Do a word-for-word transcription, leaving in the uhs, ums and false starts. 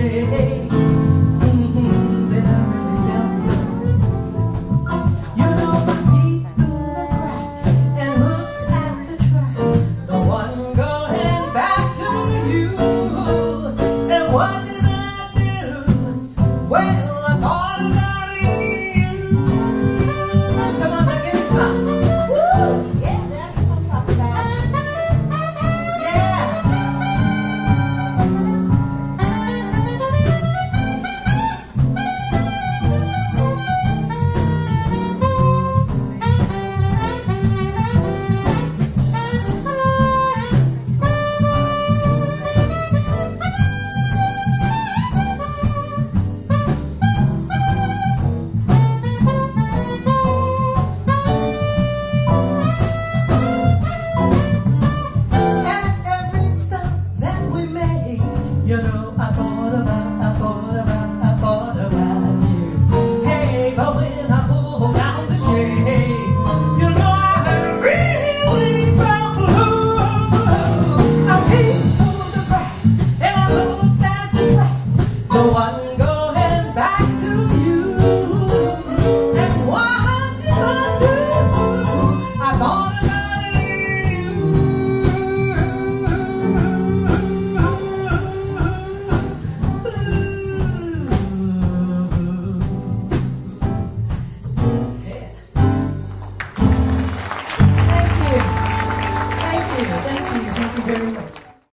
day. Mm-hmm, then I really felt good. You know, I peeped through the crack and looked at the track, the one going back to you. And what